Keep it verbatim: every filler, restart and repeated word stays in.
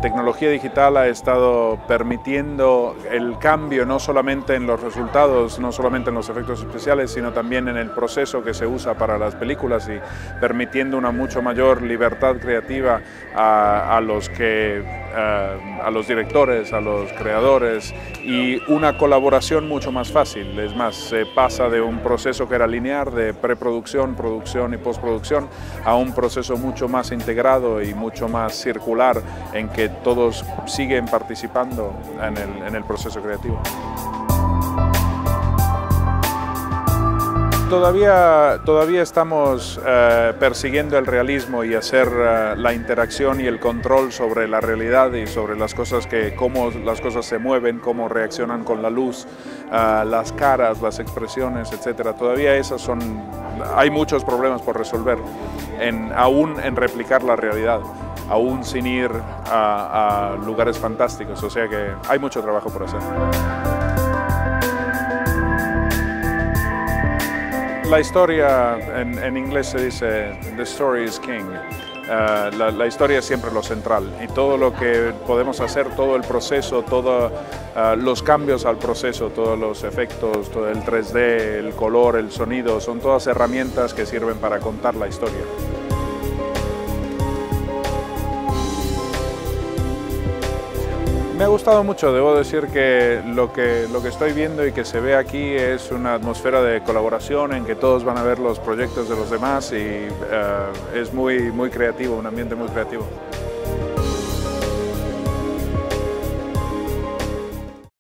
tecnología digital ha estado permitiendo el cambio no solamente en los resultados, no solamente en los efectos especiales, sino también en el proceso que se usa para las películas y permitiendo una mucho mayor libertad creativa a, a los que, a, a los directores, a los creadores y una colaboración mucho más fácil. Es más, se pasa de un proceso que era lineal, de preproducción, producción y postproducción, a un proceso mucho más integrado y mucho más circular en que todos siguen participando en el, en el proceso creativo. Todavía, todavía estamos eh, persiguiendo el realismo y hacer eh, la interacción y el control sobre la realidad y sobre las cosas, que, cómo las cosas se mueven, cómo reaccionan con la luz, eh, las caras, las expresiones, etcétera. Todavía esas son, hay muchos problemas por resolver, en, aún en replicar la realidad, aún sin ir a, a lugares fantásticos, o sea que hay mucho trabajo por hacer. La historia, en, en inglés se dice "the story is king", uh, la, la historia es siempre lo central y todo lo que podemos hacer, todo el proceso, todos uh, los cambios al proceso, todos los efectos, todo el tres D, el color, el sonido, son todas herramientas que sirven para contar la historia. Me ha gustado mucho, debo decir que lo, que lo que estoy viendo y que se ve aquí es una atmósfera de colaboración en que todos van a ver los proyectos de los demás y uh, es muy, muy creativo, un ambiente muy creativo.